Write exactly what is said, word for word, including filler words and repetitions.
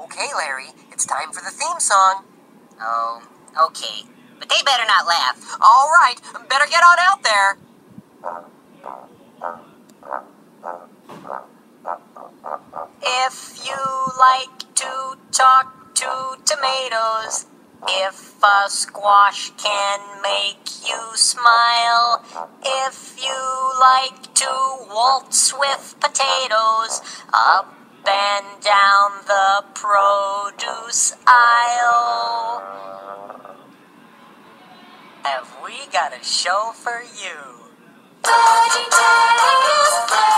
Okay, Larry, it's time for the theme song. Oh, okay. But they better not laugh. All right, better get on out there. If you like to talk to tomatoes, if a squash can make you smile, if you like to waltz with potatoes, up and down the produce aisle, have we got a show for you. VeggieTales.